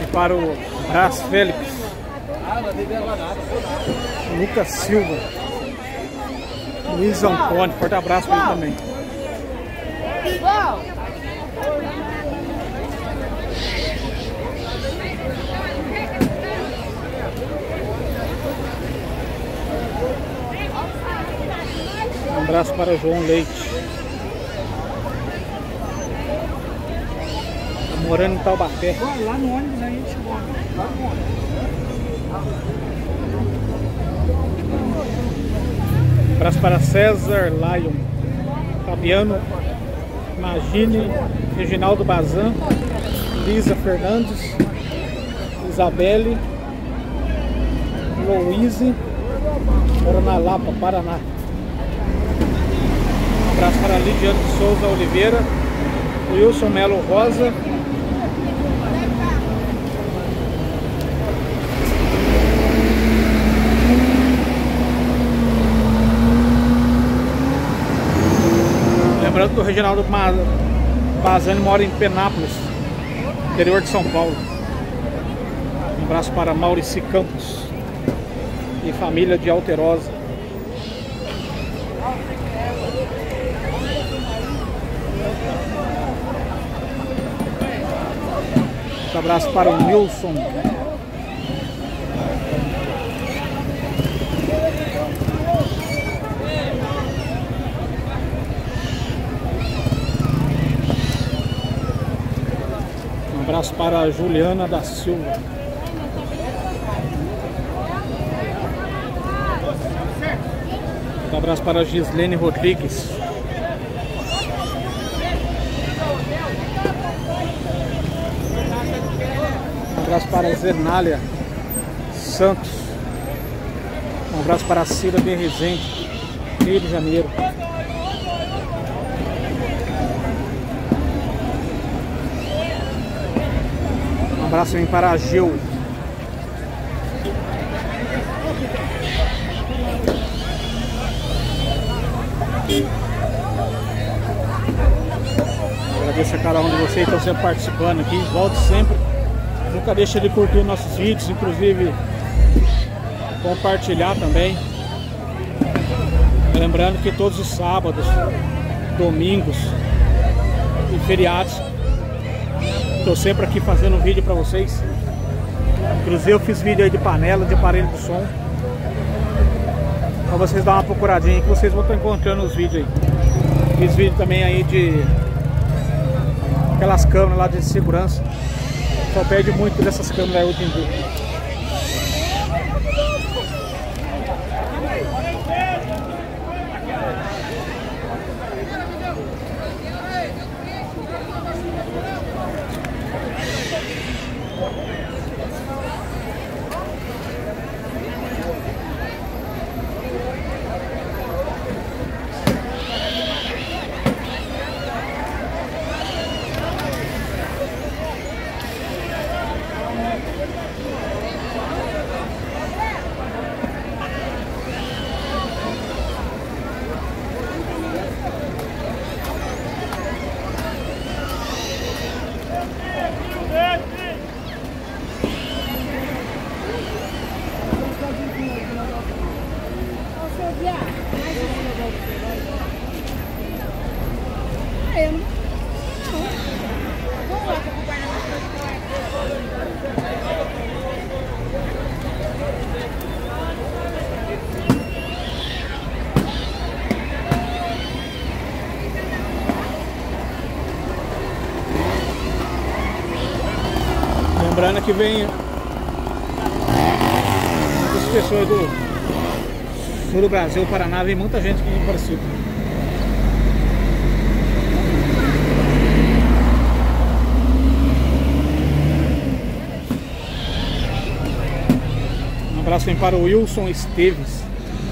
para o Brás Félix, Lucas Silva, Luiz Antônio, forte abraço para ele também. Um abraço para João Leite. Morando em Taubaté. Lá no ônibus a gente chegou. Lá no ônibus. Um abraço para César Lion, Fabiano Magine, Reginaldo Bazan, Lisa Fernandes, Isabelle, Louise, mora na Lapa, Paraná. Um abraço para Lidiane de Souza Oliveira, Wilson Melo Rosa, lembrando que o Reginaldo Bazani mora em Penápolis, interior de São Paulo. Um abraço para Maurici Campos e família de Alterosa. Um abraço para o Nilson. Um abraço para a Juliana da Silva. Um abraço para a Gislene Rodrigues. Um abraço para a Zenália Santos. Um abraço para a Cira de Rezende, Rio de Janeiro. Um abraço também para a Gil. Agradeço a cada um de vocês que estão sempre participando aqui. Volte sempre. Nunca deixe de curtir nossos vídeos, inclusive compartilhar também. Lembrando que todos os sábados, domingos e feriados estou sempre aqui fazendo um vídeo para vocês. Inclusive eu fiz vídeo aí de panela, de aparelho de som, para vocês dar uma procuradinha aí, que vocês vão estar encontrando os vídeos aí. Fiz vídeo também aí de aquelas câmeras lá de segurança. Só perde muito dessas câmeras aí hoje em dia. Lembrando que vem muitas pessoas do sul do Brasil, Paraná, vem muita gente aqui em Aparecida. Um abraço vem para o Wilson Esteves.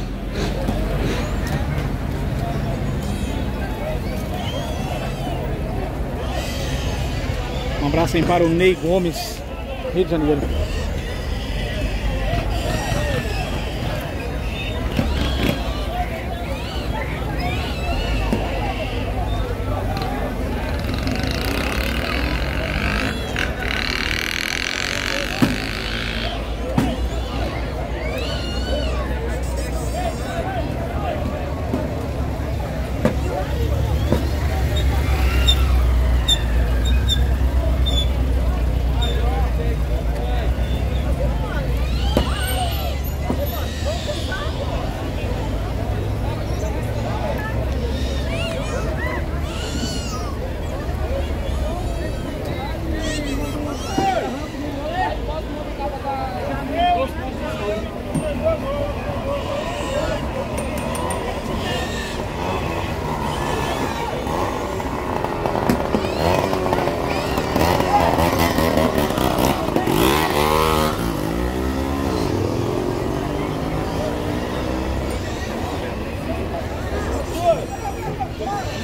Um abraço vem para o Ney Gomes, Rio de Janeiro.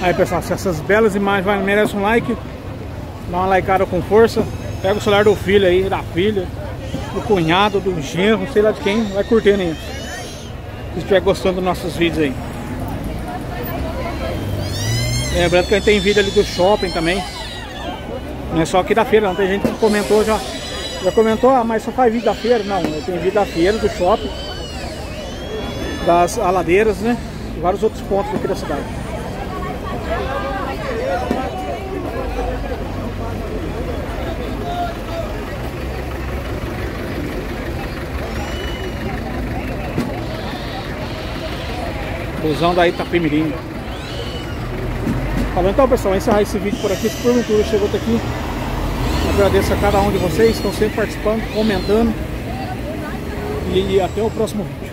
Aí pessoal, se essas belas imagens merecem um like, dá uma likeada com força. Pega o celular do filho aí, da filha, do cunhado, do genro, sei lá de quem, vai curtindo aí. Se estiver gostando dos nossos vídeos aí. Lembrando que a gente tem vídeo ali do shopping também. Não é só aqui da feira, não. Tem gente que comentou já comentou, ah, mas só faz vídeo da feira. Não, eu tenho vídeo da feira, do shopping, das aladeiras, né? E vários outros pontos aqui da cidade. Busão da Itapemirim. Falando então, pessoal, vou encerrar esse vídeo por aqui. Se porventura chegou até aqui, agradeço a cada um de vocês que estão sempre participando, comentando. E até o próximo vídeo.